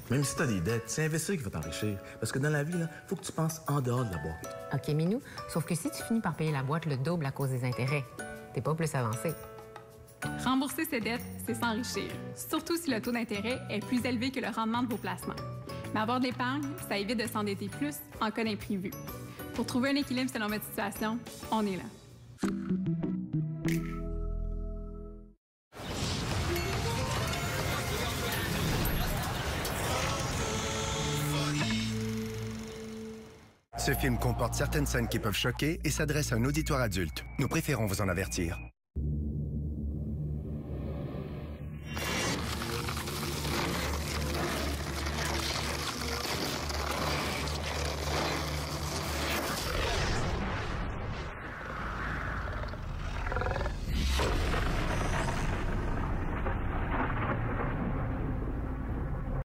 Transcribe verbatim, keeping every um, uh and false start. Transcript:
Même si tu as des dettes, c'est investir qui va t'enrichir. Parce que dans la vie, il faut que tu penses en dehors de la boîte. OK, Minou, sauf que si tu finis par payer la boîte le double à cause des intérêts, t'es pas plus avancé. Rembourser ses dettes, c'est s'enrichir, surtout si le taux d'intérêt est plus élevé que le rendement de vos placements. Mais avoir de l'épargne, ça évite de s'endetter plus en cas d'imprévu. Pour trouver un équilibre selon votre situation, on est là. Ce film comporte certaines scènes qui peuvent choquer et s'adresse à un auditoire adulte. Nous préférons vous en avertir.